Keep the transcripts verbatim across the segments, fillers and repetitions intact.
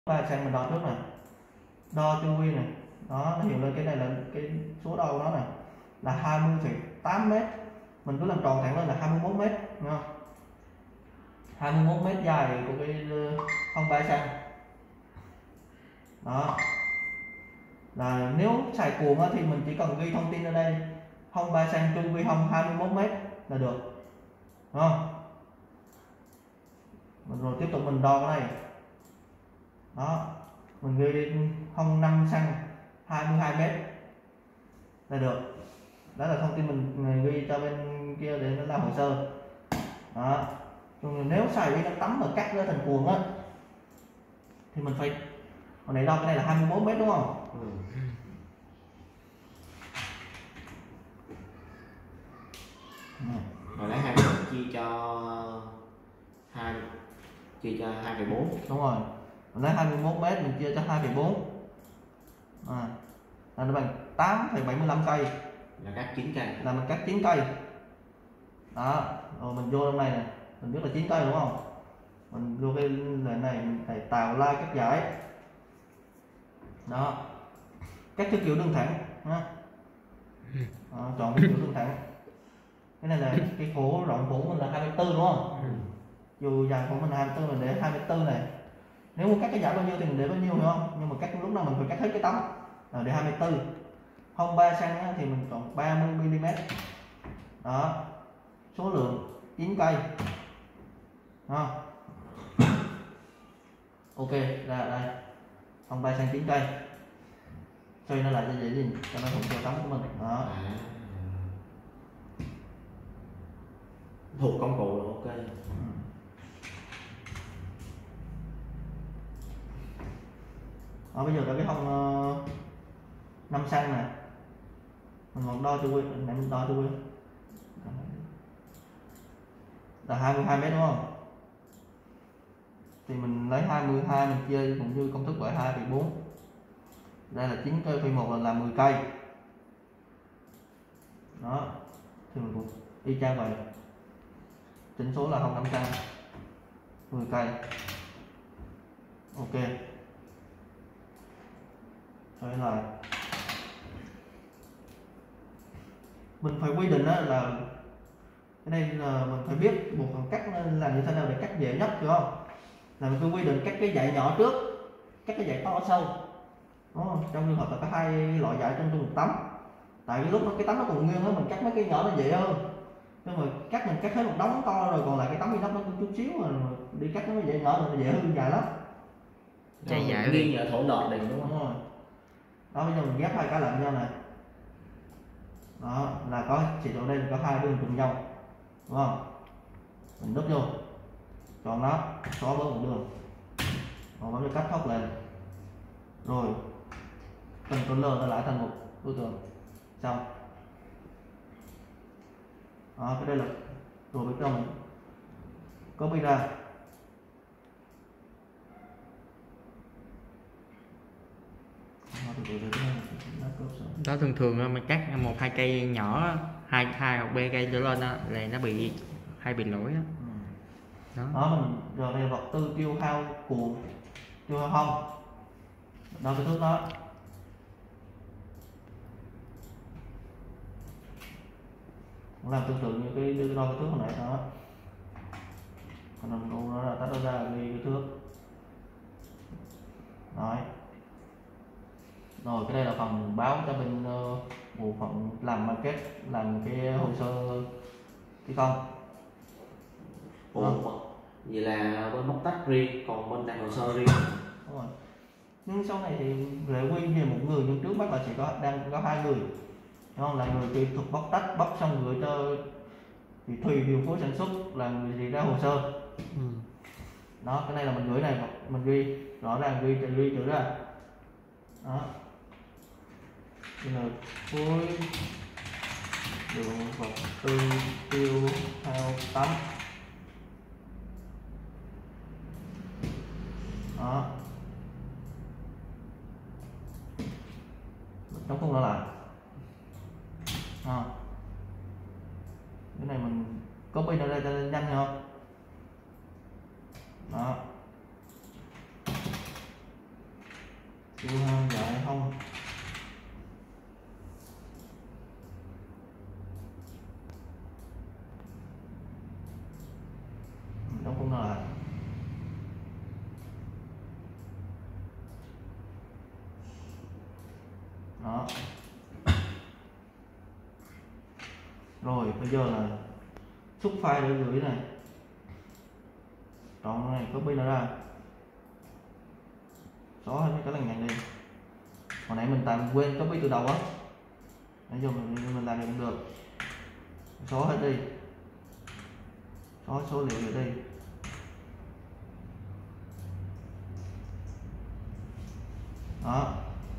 ba sang mình đo trước này, đo chu vi này, đó nó hiện lên cái này là cái số đo của nó này là hai mươi phẩy tám mét, mình cứ làm tròn thẳng lên là hai mươi mốt mét, đúng không? hai mươi mốt mét dài của cái hông ba sang đó. Là nếu xài cuồng thì mình chỉ cần ghi thông tin ở đây hông ba sang chu vi hông hai mươi mốt mét là được, đúng không? Rồi tiếp tục mình đo cái này đó, mình ghi đi hông năm xăng hai mươi hai mét là được. Đó là thông tin mình ghi cho bên kia để nó làm hồ sơ đó. Nếu xài cái tấm mà cắt ra thành cuồng á thì mình phải, hồi nãy đo cái này là hai mươi mốt mét đúng không? Ừ. Rồi lấy hai mươi chia cho hai chia cho hai phẩy bốn. Đúng rồi. Mình lấy hai mươi mốt mét mình chia cho hai phẩy bốn. À, là nó bằng tám phẩy bảy mươi lăm cây. Là cắt chín cây. Là mình cắt chín cây. Đó, rồi mình vô trong này nè, mình biết là chín cây đúng không? Mình vô cái lời này mình phải tạo like cắt giải. Đó. Cắt theo kiểu đường thẳng ha. Đó, chọn cái kiểu đường thẳng. Cái này là cái khổ rộng khổ mình là hai mươi tư đúng không? Ừ. Dù dàn của mình hai mươi tư mình để hai mươi tư này. Nếu muốn cắt cái giải bao nhiêu thì mình để bao nhiêu hiểu không? Nhưng mà cắt lúc nào mình phải cắt hết cái tấm. Rồi để hai mươi tư. Hông ba xăng thì mình chọn ba mươi mi li mét. Đó. Số lượng chín cây. Đó. Ok, ra đây. Hông ba xăng chín cây. Xoay nó lại cho dễ nhìn cho nó thuận theo tấm của mình. Đó. À. Thuộc công cụ là ok. Ừ. Đó, bây giờ là cái hông uh, năm xăng nè, mình còn đo chu vi, mình đo chu vi là hai mươi hai mét đúng không? Thì mình lấy hai mươi hai mình chia cũng như công thức bởi hai phẩy bốn. Đây là chín cây phẩy một là làm mười cây. Đó. Thì mình cũng y chang vậy. Chỉnh số là hông năm xăng mười cây. Ok. Rồi lại mình phải quy định đó là cái này là mình phải biết một phần cắt làm như thế nào để cắt dễ nhất, hiểu không? Là mình cứ quy định cắt cái dải nhỏ trước, cắt cái dải to sâu. Đúng không? Trong trường hợp là có hai loại dải trong một tấm. Tại vì lúc đó cái tấm nó còn nguyên đó mình cắt mấy cái nhỏ nó dễ hơn. Nhưng mà cắt mình cắt hết một đống to rồi còn lại cái tấm inox nó chút xíu mà đi cắt nó dễ nhỏ rồi nó dễ hơn dài lắm. Chạy giải đi ở thổ lọt đỉnh đúng không? Đúng rồi. Đó, bây giờ mình ghép hai cái lại với nhau này. Đó, là có chỉ chỗ đây có hai đường trùng nhau. Đúng không? Mình đút vô. Chọn nó, xóa bớt một đường. Rồi bấm cho cắt thóc lên. Rồi Ctrl nó lại thành một đối tượng. Xong. Đó, cái đây là rồi bây giờ mình copy ra. Đó thường thường mình cắt một hai cây nhỏ, hai hai hoặc ba cây trở lên đó, là nó bị hay bị lỗi đó. Ừ. Đó. Đó mình rồi đây vật tư tiêu hao cuộn tiêu hao hông đo cái thước đó. Cũng làm tương tự như cái đo cái thước hồi nãy đó. Còn mình cũng nó là tách nó ra ghi cái thước. Rồi. Rồi cái đây là phần báo cho bên uh, bộ phận làm market, làm cái hồ sơ thi công. Ủa, vậy là bên bóc tách riêng, còn bên đặt hồ sơ riêng. Đúng rồi. Nhưng sau này thì Lệ Quy về một người, nhưng trước mắt là chỉ có đang có hai người. Đúng không? Là người kỹ thuật bóc tách, bóc xong gửi cho thì Thùy điều phối sản xuất, là người gì ra hồ sơ. Ừ. Đó, cái này là mình gửi này, mình ghi rõ ràng ghi ghi chữ ra. Đó. Bây giờ phối đường vật tư tiêu hao tấm. Đó. Chống không nó lại. À. Cái này mình copy nó ra cho nhanh không? Đó. chưa ha, dạ không. Đóng khung nào lại. Đó. Rồi bây giờ là xúc file để gửi này, chọn này copy nó ra, xóa hết mấy cái lằng nhằng đi. Hồi nãy mình tạm quên copy từ đầu á, bây giờ mình, mình làm được cũng được, xóa hết đi, xóa số liệu vậy đi. Đó.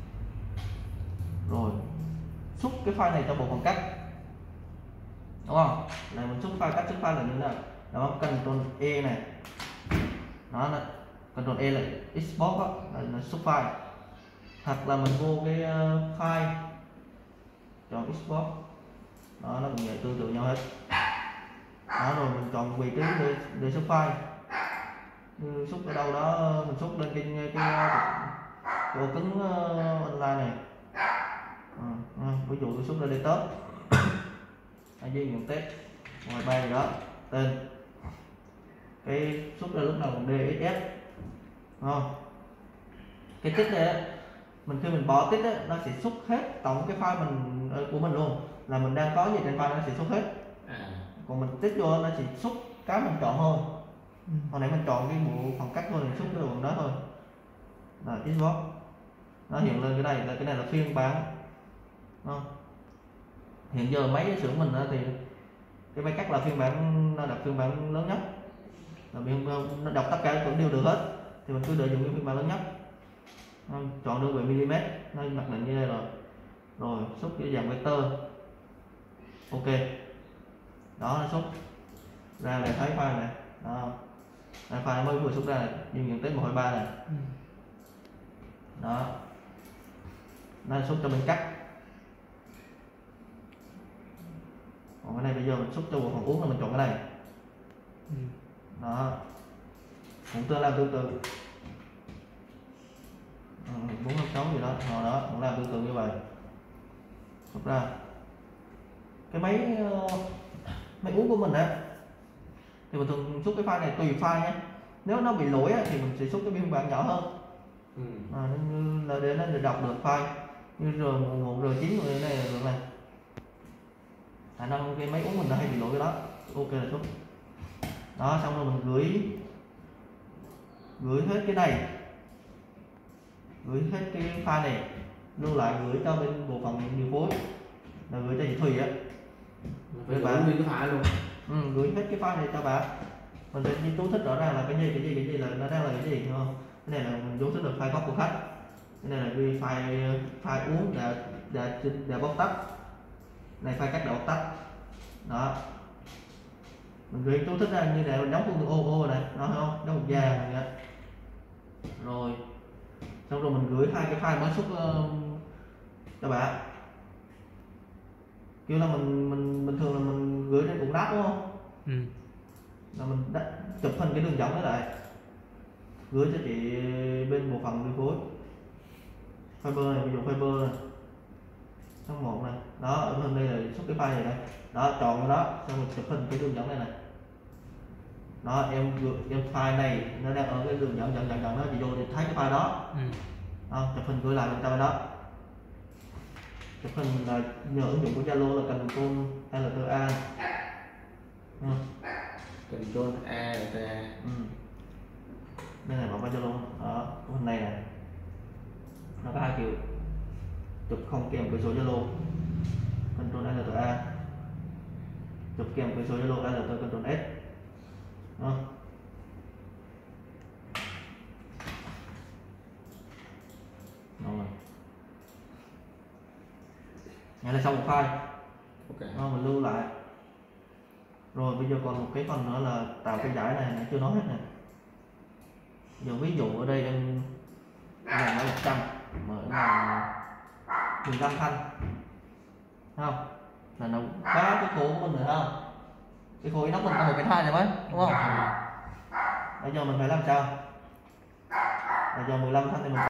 Rồi xúc cái file này cho bộ phận cắt, đúng không? Này mình xúc file, cắt xúc file là như thế nào? Đó, Ctrl E này, đó là Ctrl E là export đó, là, là xúc file. Hoặc là mình vô cái uh, file, chọn export, đó nó cũng vậy, tương tự nhau hết. Đó, rồi mình chọn vị trí để, để xúc file, như xúc ở đâu đó mình xúc lên cái cái, cái ổ cứng uh, online này. À, à, ví dụ tôi xúc lên desktop, hay gì nhận test ngoài bay đó, tên cái xúc ra lúc nào cũng đê ét ép, đúng không? Cái tích này mình khi mình bỏ tích đó, nó sẽ xúc hết tổng cái file mình của mình luôn, là mình đang có gì trên file nó sẽ xúc hết. À. Còn mình tích vô nó chỉ xúc cái mình chọn thôi. Ừ. Hồi nãy mình chọn cái bộ phần cắt thôi, mình xúc cái phần đó thôi. Là export, nó hiện lên cái này là cái này là phiên bản, đúng không? Hiện giờ máy cái xưởng mình đó thì cái máy cắt là phiên bản, nó đặt phiên bản lớn nhất, là biên nó đọc tất cả cũng đều được hết, thì mình cứ đợi dùng cái phiên bản lớn nhất. Chọn đơn vị mm, nó mặc định như đây rồi, rồi xúc cái dạng vector, ok, đó nó xúc ra để thấy file này, đó đây file mới vừa xúc ra này, nhưng nhận tới một hai ba này, đó nó xúc cho mình cắt. Còn cái này bây giờ mình xúc cho bộ phận uống là mình chọn cái này, đó cũng tương làm tương tự. Bốn năm sáu gì đó, hồi đó cũng làm tương tự như vậy. Xúc ra cái máy máy uống của mình á, thì mình thường xúc cái file này tùy file nhé. Nếu nó bị lỗi á, thì mình sẽ xúc cái biên bản nhỏ hơn, ừ. À, là để nó đọc được file như R một, R chín rồi này là được này. Khả năng cái máy uống mình nó hay bị lỗi cái đó, ok là xúc. Đó, xong rồi mình gửi gửi hết cái này, gửi hết cái file này, lưu lại gửi cho bên bộ phận điều phối, là gửi cho chị Thùy á, gửi bạn nguyên cái file luôn. Ừ, gửi hết cái file này cho bạn. Mình sẽ chú thích rõ ràng là cái gì cái gì cái gì là nó đang là cái gì, đúng không? Cái này là mình chú thích được file gốc của khách, cái này là ghi file file uống đã đã đã bóc tách, này file cắt đã bóc tách, đó mình ghi chú thích ra như này, mình đóng khung ô ô này, nó không đóng một da này nữa. Rồi xong rồi mình gửi hai cái file mới xuất uh, cho bạn, kiểu là mình mình bình thường là mình gửi lên cuộn đáp, đúng không? Ừ. Là mình đã chụp hình cái đường dẫn đó lại, gửi cho chị bên bộ phận điều phối. Fiber này, ví dụ Fiber này, số một này, đó ở bên đây là xuất cái file này đây, đó chọn cái đó, xong rồi chụp hình cái đường dẫn này này. Đó em em file này nó đang ở cái đường dẫn dẫn dẫn dẫn đó, chị vô thì thấy cái file đó. Ừ. Đó, chụp hình gửi lại bên trong đó. Chụp hình là nhờ ứng dụng của Zalo là Ctrl L T A. Ừ. Ctrl A L T A. Ừ. Đây này, bảo Zalo đó, cái hình này này nó có hai kiểu, chụp không kèm với số Zalo Ctrl L T A, chụp kèm với số Zalo L T Ctrl S. Đó. Rồi. Này là xong một file. Okay. Đó, mình lưu lại. Rồi bây giờ còn một cái phần nữa là tạo cái giải này, nãy chưa nói hết này. Giờ ví dụ ở đây em dành là một trăm, mở là mười lăm thanh, thấy không? Là nó có cái khổ của mình rồi không? Cái khối nó mình có một cái thai này mới, đúng không? Bây giờ mình phải làm sao? Bây giờ mười lăm thanh thì mình